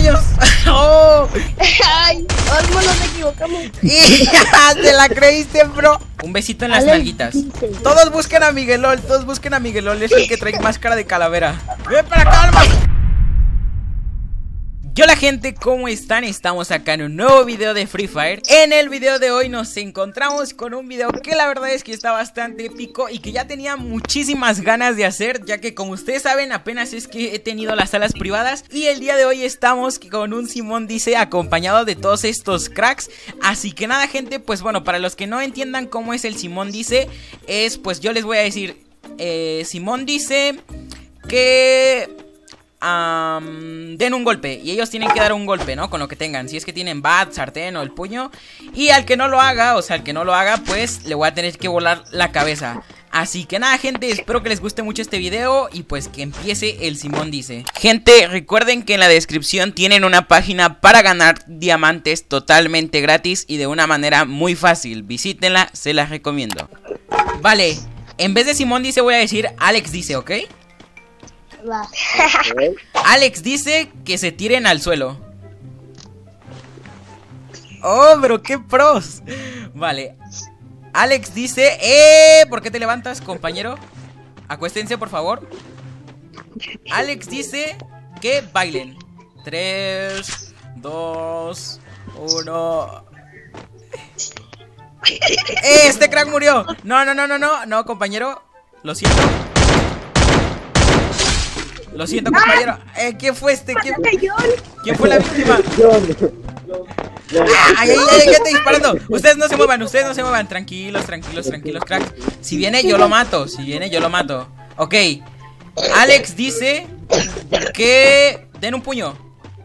demonios! ¡Oh! Ay, Olmo, nos equivocamos. ¡Te la creíste, bro! Un besito en las Alex nalguitas. dice. Todos busquen a Miguelol, todos busquen a Miguelol. Es el que trae máscara de calavera. ¡Ven para acá, Olmo! Yo la gente, ¿cómo están? Estamos acá en un nuevo video de Free Fire. En el video de hoy nos encontramos con un video que la verdad es que está bastante épico y que ya tenía muchísimas ganas de hacer, ya que como ustedes saben apenas es que he tenido las salas privadas. Y el día de hoy estamos con un Simón Dice acompañado de todos estos cracks. Así que nada gente, pues bueno, para los que no entiendan cómo es el Simón Dice, es pues yo les voy a decir, Simón dice que... den un golpe y ellos tienen que dar un golpe, ¿no? Con lo que tengan, si es que tienen bat, sartén o el puño. Y al que no lo haga, o sea, al que no lo haga, pues le voy a tener que volar la cabeza. Así que nada gente, espero que les guste mucho este video y pues que empiece el Simón Dice. Gente, recuerden que en la descripción tienen una página para ganar diamantes totalmente gratis y de una manera muy fácil. Visítenla, se las recomiendo. Vale, en vez de Simón Dice voy a decir Alex Dice, ¿ok? Va. Alex dice que se tiren al suelo. Oh, pero qué pros. Vale. Alex dice, ¿por qué te levantas, compañero? Acuéstense, por favor. Alex dice que bailen. 3, 2, 1. Este crack murió. No, compañero. Lo siento. Lo siento, compañero. ¿Quién fue este? ¿Quién fue la víctima? ¡Ay, qué te disparando! Ustedes no se muevan, tranquilos, cracks. Si viene yo lo mato, Ok. Alex dice que den un puño.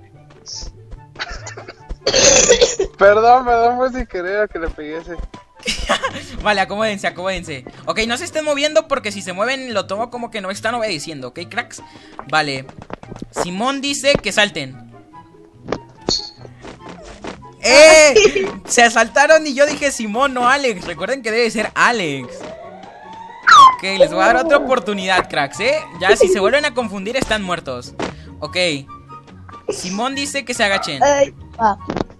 Perdón, fue sin querer a que le pegué ese. Vale, acomódense. Ok, no se estén moviendo porque si se mueven lo tomo como que no están obedeciendo, ¿ok, cracks? Vale. Simón dice que salten. Se asaltaron y yo dije Simón, no Alex. Recuerden que debe ser Alex. Ok, les voy a dar otra oportunidad, cracks, Ya si se vuelven a confundir están muertos. Ok. Simón dice que se agachen. Ay, va.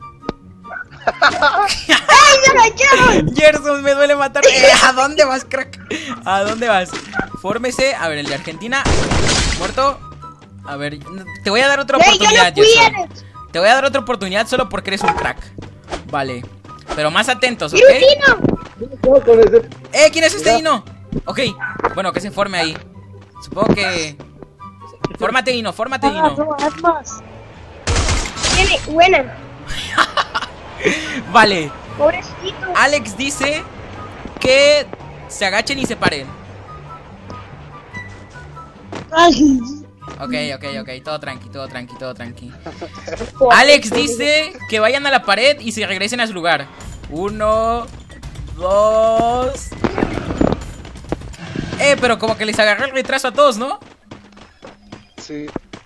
¡Ay, me agacharon! Gerson, me duele matar. ¿A dónde vas, crack? ¿A dónde vas? Fórmese. A ver, el de Argentina. Muerto. A ver, te voy a dar otra oportunidad, Gerson. Te voy a dar otra oportunidad solo porque eres un crack. Vale. Pero más atentos, ¿ok? ¿Quién es este Dino? Ok, bueno, que se forme ahí. Supongo que... Fórmate, Dino. No, haz más. Tiene buena. Vale. Pobrecito. Alex dice que se agachen y se paren. Ay. Ok, todo tranqui. Alex dice que vayan a la pared y se regresen a su lugar. 1, 2. Pero como que les agarré el retraso a todos, ¿no? Sí.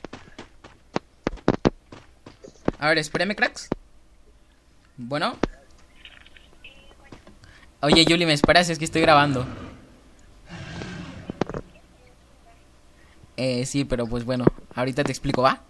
A ver, espérame, cracks. Bueno. Oye, Yuli, ¿me esperas? Es que estoy grabando. Sí, pero pues bueno, ahorita te explico, ¿va?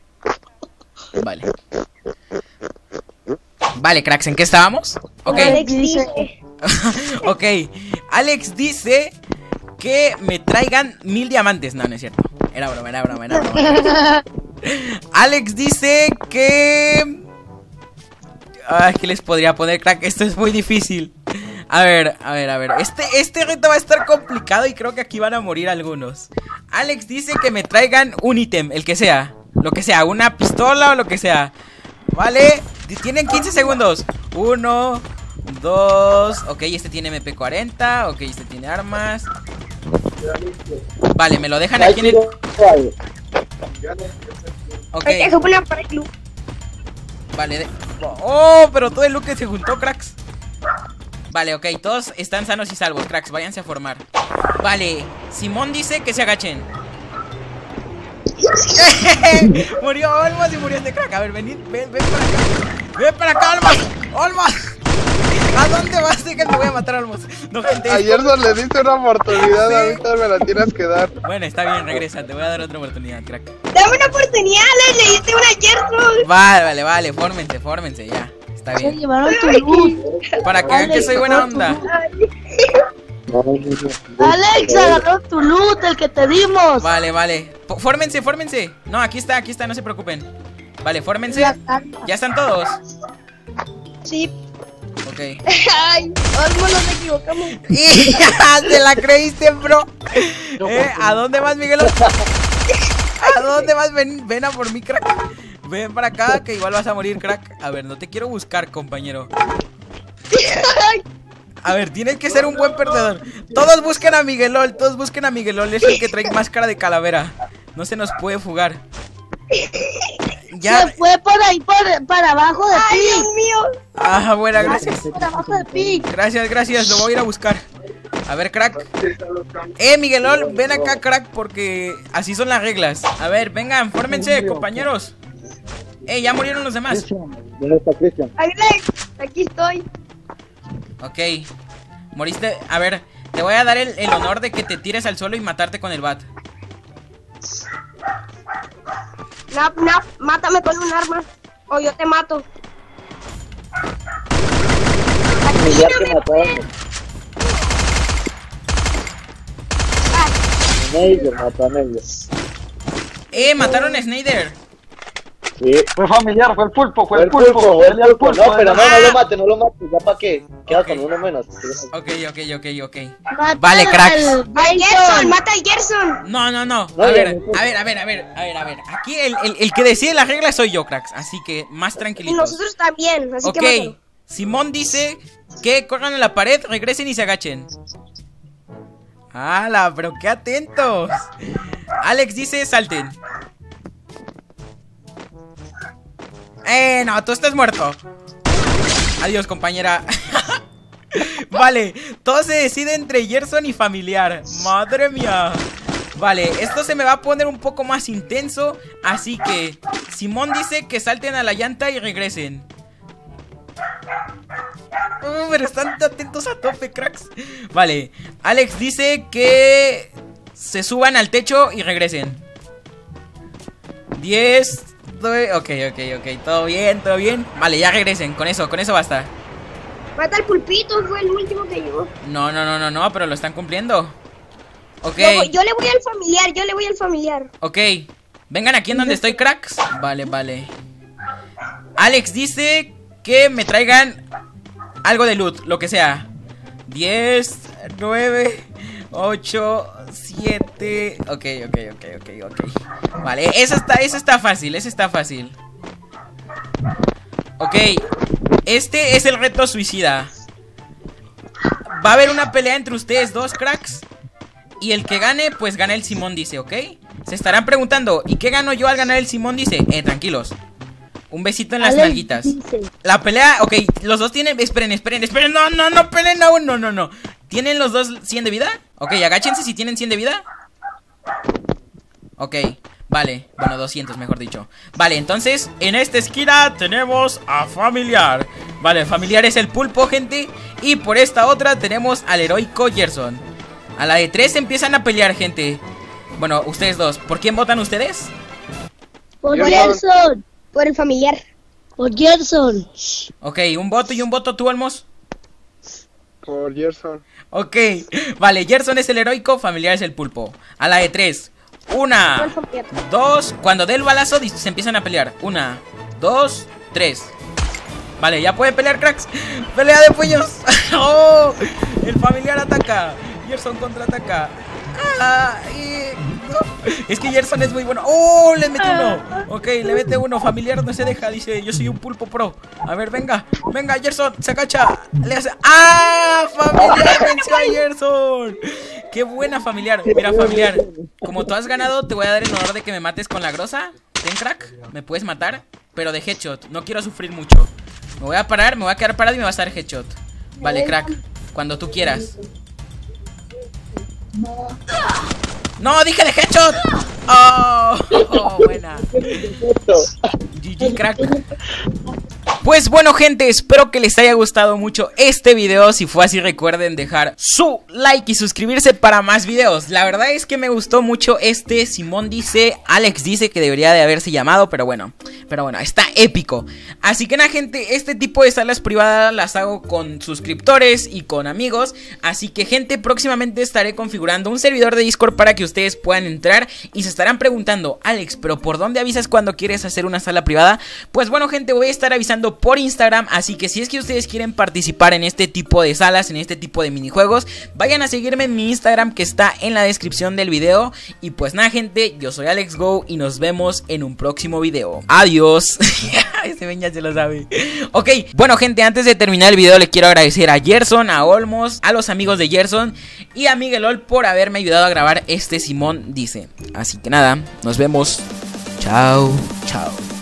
Vale, cracks, ¿en qué estábamos? Ok. Alex dice. Ok, Alex dice que me traigan 1000 diamantes. No, no es cierto. Era broma. Alex dice que... ¿qué les podría poner, crack? Esto es muy difícil. A ver. Este reto va a estar complicado y creo que aquí van a morir algunos. Alex dice que me traigan un ítem, el que sea. Lo que sea, una pistola o lo que sea. Vale, tienen 15 segundos. 1, 2. Ok, este tiene MP40. Ok, este tiene armas. Vale, me lo dejan aquí en el... Ok. Vale, oh, pero todo el look que se juntó, cracks. Vale, ok, todos están sanos y salvos, cracks, váyanse a formar. Vale, Simón dice que se agachen. Murió Olmos y murió este crack. A ver, ven para acá. Ven para acá, Olmos. ¿A dónde vas? Que te voy a matar, Olmos. No, gente. Ayer no le diste una oportunidad, sí. Ahorita me la tienes que dar. Bueno, está bien, regresa. Te voy a dar otra oportunidad, crack. Dame una oportunidad, le diste una Gerson. Vale, fórmense, ya. Está Se bien. llevaron tu loot. Para que vean que soy buena onda. Alex, agarró tu loot, el que te dimos. Vale. Fórmense. No, aquí está, no se preocupen. Vale, fórmense. La calma. ¿Ya están todos? Sí. Ok. Ay, Osmo, nos equivocamos. ¡Te la creíste, bro! ¿A dónde vas, Miguel? ¿A dónde vas? Ven a por mí, crack. Ven para acá, que igual vas a morir, crack. A ver, no te quiero buscar, compañero. A ver, tienes que ser un buen perdedor. Todos busquen a Miguelol, es el que trae máscara de calavera. No se nos puede fugar. Ya. Se fue por ahí, para abajo de ti. Dios mío. Ah, bueno, gracias. Por abajo de ti. Gracias, lo voy a ir a buscar. A ver, crack. Miguelol, ven acá, crack, porque así son las reglas. A ver, vengan, fórmense, compañeros. Ya murieron los demás. ¿Dónde está Cristian? Alex, aquí estoy. Ok, moriste. A ver, te voy a dar el honor de que te tires al suelo y matarte con el bat. Nap, mátame con un arma. O yo te mato. Ya te mataron. Snyder mató a ellos. Mataron a Snyder. Sí. Fue familiar, fue el pulpo. Fue el pulpo. No, pero no lo mates, ya para qué. Queda con uno menos. Ok. Mata Vale, cracks. al Gerson, mata al Gerson. No. No, A ya ver. no puedo. A ver. Aquí el que decide las reglas soy yo, cracks. Así que más Y tranquilitos. nosotros también, así que Ok, mátalo. Simón dice que corran a la pared, regresen y se agachen. ¡Hala! Pero qué atentos. Alex dice salten. No, tú estás muerto. Adiós, compañera. Vale, todo se decide entre Gerson y familiar. Madre mía. Vale, esto se me va a poner un poco más intenso. Así que Simón dice que salten a la llanta y regresen. Pero están atentos a tope, cracks. Vale, Alex dice que se suban al techo y regresen. 10. Ok, todo bien. Vale, ya regresen, con eso basta. Mata al pulpito, fue el último que llegó. No, pero lo están cumpliendo. Ok. No, yo le voy al familiar. Ok, vengan aquí en donde estoy, cracks. Vale. Alex dice que me traigan algo de loot, lo que sea. 10, 9, 8, 7. Ok. Vale, eso está fácil. Ok, este es el reto suicida. Va a haber una pelea entre ustedes dos, cracks. Y el que gane, pues gana el Simón dice, ¿ok? Se estarán preguntando, ¿y qué gano yo al ganar el Simón dice? Tranquilos. Un besito en las Alex nalguitas. dice. La pelea, ok, los dos tienen. Esperen. No peleen aún, no. ¿Tienen los dos 100 de vida? Ok, agáchense si tienen 100 de vida. Ok, vale, bueno, 200 mejor dicho. Vale, entonces, en esta esquina tenemos a familiar. Vale, familiar es el pulpo, gente. Y por esta otra tenemos al heroico Gerson. A la de 3 empiezan a pelear, gente. Bueno, ustedes dos, ¿por quién votan ustedes? Por Gerson. Gerson. Por el familiar. Por Gerson. Ok, un voto, ¿tú, Olmos? Por Gerson. Ok, vale, Gerson es el heroico, familiar es el pulpo. A la de 3. 1, 2, cuando dé el balazo se empiezan a pelear. 1, 2, 3. Vale, ya puede pelear, cracks. Pelea de puños. Oh, el familiar ataca. Gerson contraataca. No. Es que Gerson es muy bueno. ¡Oh! Le mete uno. Ok, le mete uno. Familiar no se deja. Dice, yo soy un pulpo pro. A ver, venga, Gerson. Se agacha. Le hace. ¡Ah! Familiar venció a Gerson. ¡Qué buena, familiar! Mira, familiar, como tú has ganado, te voy a dar el honor de que me mates con la grosa. Ten, crack. Me puedes matar, pero de headshot. No quiero sufrir mucho. Me voy a quedar parado y me vas a dar headshot. Vale, crack. Cuando tú quieras. ¡No! ¡Dije de headshot! ¡Oh! Buena. GG, crack. Pues bueno, gente, espero que les haya gustado mucho este video. Si fue así, recuerden dejar su like y suscribirse para más videos. La verdad es que me gustó mucho este. Simón dice, Alex dice que debería de haberse llamado, pero bueno, Pero bueno, está épico. Así que nada, gente, este tipo de salas privadas las hago con suscriptores y con amigos. Así que, gente, próximamente estaré configurando un servidor de Discord para que ustedes puedan entrar. Y se estarán preguntando, Alex, ¿pero por dónde avisas cuando quieres hacer una sala privada? Pues bueno, gente, voy a estar avisando por Instagram. Así que si es que ustedes quieren participar en este tipo de salas, en este tipo de minijuegos, vayan a seguirme en mi Instagram, que está en la descripción del video. Y pues nada, gente, yo soy Alex Go y nos vemos en un próximo video. Adiós. Ese ven ya se lo sabe. Ok, bueno, gente, antes de terminar el video le quiero agradecer a Gerson, a Olmos, a los amigos de Gerson y a Miguelol por haberme ayudado a grabar este Simón Dice. Así que nada, nos vemos. Chao, chao.